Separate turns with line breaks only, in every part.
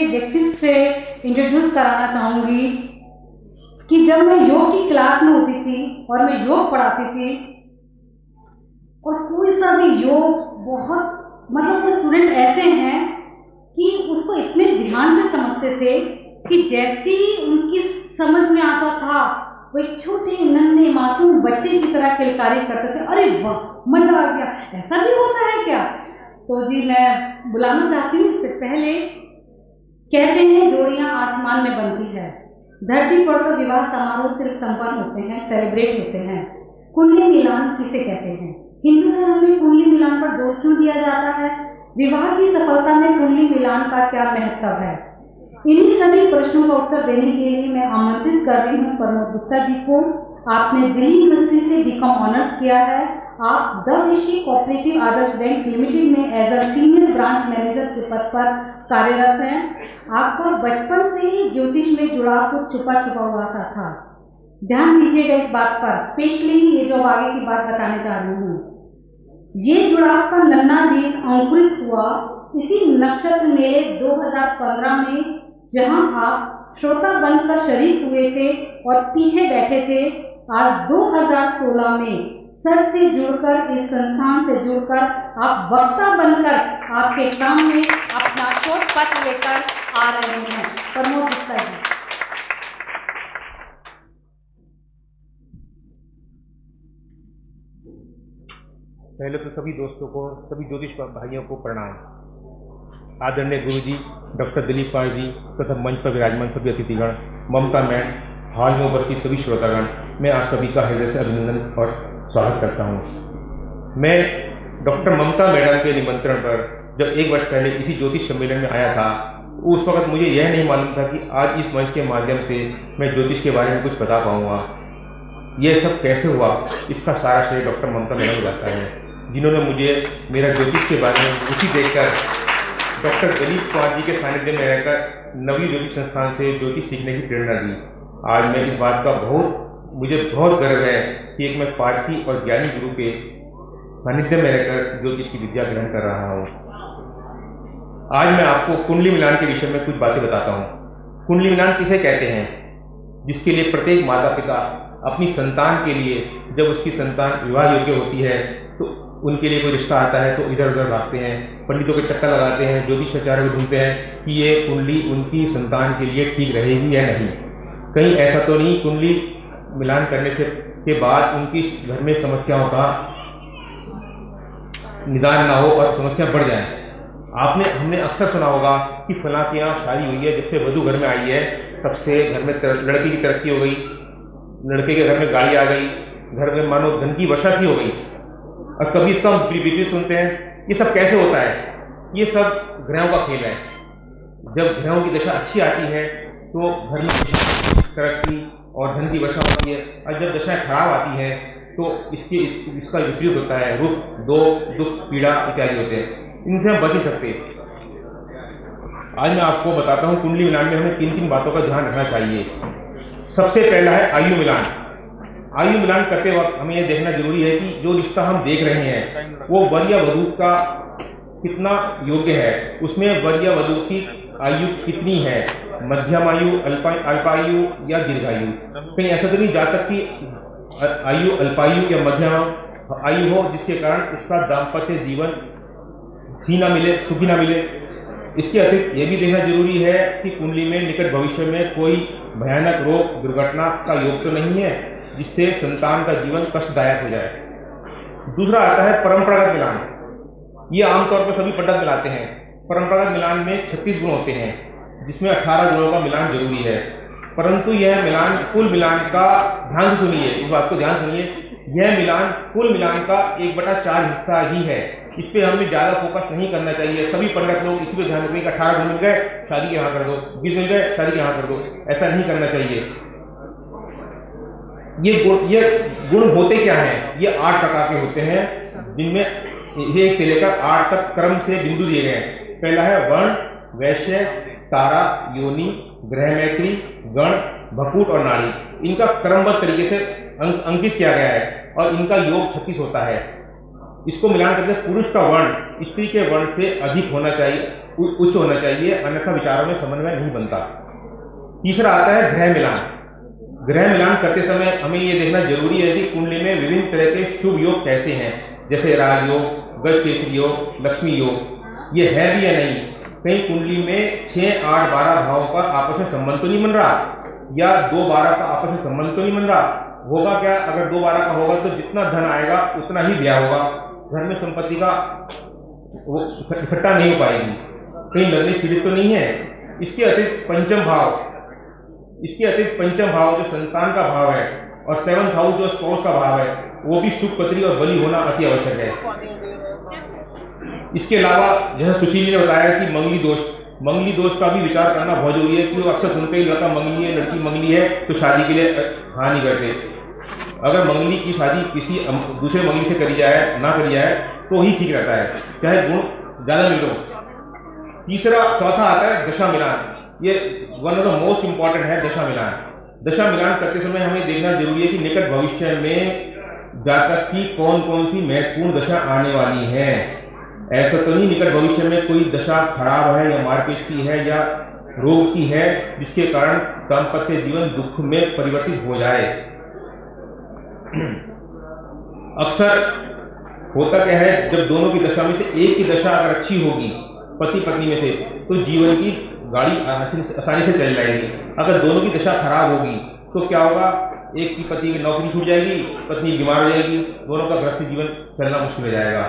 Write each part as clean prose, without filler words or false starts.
व्यक्तित्व से इंट्रोड्यूस कराना चाहूँगी कि जब मैं योग की क्लास में होती थी और मैं योग पढ़ाती थी और कोई सा भी योग बहुत मतलब स्टूडेंट ऐसे हैं कि उसको इतने ध्यान से समझते थे कि जैसे ही उनकी समझ में आता था वो एक छोटे नन्हे मासूम बच्चे की तरह किलकारी करते थे। अरे वाह, मजा आ गया, ऐसा भी होता है क्या? तो जी मैं बुलाना चाहती हूँ। इससे पहले कहते हैं जोड़ियाँ आसमान में बनती है, धरती पर तो विवाह समारोह सिर्फ संपन्न होते हैं, सेलिब्रेट होते हैं। कुंडली मिलान किसे कहते हैं? हिंदू धर्म में कुंडली मिलान पर जोर क्यों दिया जाता है? विवाह की सफलता में कुंडली मिलान का क्या महत्व है? इन्हीं सभी प्रश्नों का उत्तर देने के लिए मैं आमंत्रित कर रही हूँ प्रमोद गुप्ता जी को। आपने दिल्ली यूनिवर्सिटी से बीकॉम ऑनर्स किया है। आप the Rishi cooperative Adarsh bank limited में as a senior branch manager के पद पर कार्यरत हैं। आपका बचपन से ही ज्योतिष में जुड़ाव कुछ छुपा छुपा हुआ सा था। ध्यान दीजिएगा इस बात पर, स्पेशली ये जो आगे की बात बताने जा रही हूँ। ये जुड़ाव का नन्हा बीज अंकुरित हुआ इसी नक्षत्र मेले 2015 में, जहां आप श्रोता बनकर शरीक हुए थे और पीछे बैठे थे। आज 2016 में सर से जुड़कर, इस संस्थान से जुड़कर आप वक्ता बनकर आपके सामने अपना शोध पत्र लेकर आ रहे हैं। प्रमोद गुप्ता जी।
पहले तो सभी दोस्तों को, सभी ज्योतिष भाइयों को प्रणाम। आदरणीय गुरुजी डॉक्टर दिलीप पाल जी तथा मंच पर विराजमान सभी अतिथिगण, ममता मैम, हाल में उपस्थित सभी श्रोतागण, मैं आप सभी का हृदय से अभिनंदन और स्वागत करता हूँ। मैं डॉक्टर ममता मैडम के निमंत्रण पर जब 1 वर्ष पहले इसी ज्योतिष सम्मेलन में आया था, उस वक्त मुझे यह नहीं मालूम था कि आज इस मंच के माध्यम से मैं ज्योतिष के बारे में कुछ बता पाऊँगा। यह सब कैसे हुआ, इसका सारा श्रेय डॉक्टर ममता मैडम जाता है, जिन्होंने मुझे मेरा ज्योतिष के बारे में रुचि देखकर डॉक्टर दिलीप पाल जी के सानिध्य में रहकर नवयुग ज्योतिष संस्थान से ज्योतिष सीखने की प्रेरणा दी। आज मैं इस बात का मुझे बहुत गर्व है कि एक मैं पार्थी और ज्ञानी गुरु के सानिध्य में रहकर ज्योतिष की विद्या ग्रहण कर रहा हूँ। आज मैं आपको कुंडली मिलान के विषय में कुछ बातें बताता हूँ। कुंडली मिलान किसे कहते हैं? जिसके लिए प्रत्येक माता पिता अपनी संतान के लिए, जब उसकी संतान विवाह योग्य होती है तो उनके लिए कोई रिश्ता आता है तो इधर उधर भागते हैं, पंडितों के चक्कर लगाते हैं, ज्योतिषाचार्य को ढूंढते हैं कि ये कुंडली उनकी संतान के लिए ठीक रहेगी या नहीं। कहीं ऐसा तो नहीं कुंडली मिलान करने से के बाद उनकी घर में समस्याओं का निदान ना हो और समस्या बढ़ जाए। हमने अक्सर सुना होगा कि फलां के यहाँ शादी हुई है, जब से वधू घर में आई है तब से घर में लड़की की तरक्की हो गई, लड़के के घर में गाड़ी आ गई, घर में मानो धन की वर्षा सी हो गई। और कभी इसका विपरीत सुनते हैं। ये सब कैसे होता है? ये सब ग्रहों का खेल है। जब ग्रहों की दशा अच्छी आती है तो घर में तरक्की और धन की वर्षा होती है, और जब दशाएं खराब आती हैं तो इसका विपरीत होता है, दुख, पीड़ा इत्यादि होते हैं। इनसे हम बच नहीं सकते। आज मैं आपको बताता हूँ कुंडली मिलान में हमें 3 बातों का ध्यान रखना चाहिए। सबसे पहला है आयु मिलान। आयु मिलान करते वक्त हमें यह देखना जरूरी है कि जो रिश्ता हम देख रहे हैं वो वर या वधू का कितना योग्य है, उसमें वर या वधू की आयु कितनी है, मध्यम आयु, अल्पायु या दीर्घायु। कहीं ऐसा तो नहीं जहाँ तक कि आयु अल्पायु या मध्यम आयु हो जिसके कारण उसका दाम्पत्य जीवन ही ना मिले, सुखी ना मिले। इसके अतिरिक्त ये भी देखना जरूरी है कि कुंडली में निकट भविष्य में कोई भयानक रोग दुर्घटना का योग तो नहीं है जिससे संतान का जीवन कष्टदायक हो जाए। दूसरा आता है परंपरागत मिलान। ये आमतौर पर सभी पंडित मिलाते हैं। परंपरागत मिलान में 36 गुण होते हैं, जिसमें 18 गुणों का मिलान जरूरी है। परंतु यह मिलान कुल मिलान का, ध्यान से सुनिए, इस बात को ध्यान सुनिए, यह मिलान कुल मिलान का 1/4 हिस्सा ही है। इस पर हमें ज़्यादा फोकस नहीं करना चाहिए। सभी पंडित लोग इसी पे ध्यान रखें कि 18 गुण मिल गए शादी के यहाँ कर दो, 20 मिल गए शादी के यहाँ कर दो, ऐसा नहीं करना चाहिए। ये गुण होते क्या हैं? ये 8 प्रकार के होते हैं, जिनमें 1 से लेकर 8 तक क्रम से बिंदु दिए गए हैं। पहला है वर्ण, वैश्य, तारा, योनि, ग्रह मैत्री, गण, भकूट और नाड़ी। इनका क्रमबद्ध तरीके से अंकित किया गया है और इनका योग 36 होता है। इसको मिलान करके पुरुष का वर्ण स्त्री के वर्ण से अधिक होना चाहिए, उच्च होना चाहिए, अन्यथा विचारों में समन्वय नहीं बनता। तीसरा आता है ग्रह मिलान। ग्रह मिलान करते समय हमें ये देखना जरूरी है कि कुंडली में विभिन्न तरह के शुभ योग कैसे हैं, जैसे राजयोग, गजकेसरी योग, लक्ष्मी योग, ये है भी या नहीं। कहीं कुंडली में 6, 8, 12 भावों का आपस में संबंध तो नहीं बन रहा, या 2, 12 का आपस में संबंध तो नहीं बन रहा। होगा क्या, अगर 2, 12 का होगा तो जितना धन आएगा उतना ही व्यय होगा, घर में संपत्ति का वो इकट्ठा नहीं हो पाएगी। कहीं लग्न पीड़ित तो नहीं है। इसके अतिरिक्त पंचम भाव जो संतान का भाव है और 7th हाउस जो स्पाउस का भाव है, वो भी शुभ, पत्री और बली होना अति आवश्यक है। इसके अलावा जैसे सुशील ने बताया कि मंगली दोष का भी विचार करना बहुत जरूरी है, क्योंकि अक्सर सुनते ही लड़का मंगली है, लड़की मंगली है तो शादी के लिए हाँ नहीं करते। अगर मंगली की शादी किसी दूसरे मंगली से करी जाए, ना करी जाए तो ही ठीक रहता है, चाहे गुण ज़्यादा मिल हो। चौथा आता है दशा मिलान। ये one of the most important है दशा मिलान। दशा मिलान करते समय हमें देखना जरूरी है कि निकट भविष्य में जातक की कौन कौन सी महत्वपूर्ण दशा आने वाली है। ऐसा तो नहीं निकट भविष्य में कोई दशा खराब है या मारपीट की है या रोग की है जिसके कारण दाम्पत्य जीवन दुख में परिवर्तित हो जाए। अक्सर होता क्या है, जब दोनों की दशा में से एक की दशा अगर अच्छी होगी पति पत्नी में से, तो जीवन की गाड़ी आसानी से चल जाएगी। अगर दोनों की दशा खराब होगी तो क्या होगा, एक की पति की नौकरी छूट जाएगी, पत्नी बीमार हो जाएगी, दोनों का गृहस्थ जीवन चलना मुश्किल हो जाएगा।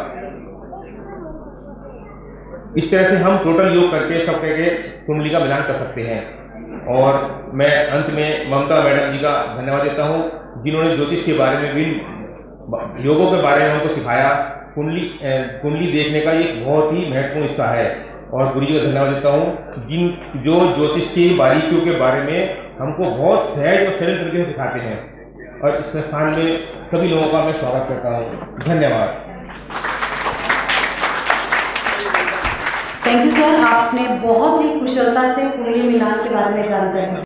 इस तरह से हम टोटल योग करके सब करके कुंडली का मिलान कर सकते हैं। और मैं अंत में ममता मैडम जी का धन्यवाद देता हूँ, जिन्होंने ज्योतिष के बारे में भी, योगों के बारे में हमको सिखाया। कुंडली देखने का एक बहुत ही महत्वपूर्ण हिस्सा है। और गुरु जी को धन्यवाद देता हूँ जो ज्योतिष की बारीकियों के बारे में हमको बहुत सहज और सरल तरीके से सिखाते हैं। और इस संस्थान में सभी लोगों का मैं स्वागत करता हूँ। धन्यवाद।
थैंक यू सर, आपने बहुत ही कुशलता से कुंडली मिलान के बारे में जानकारी दी।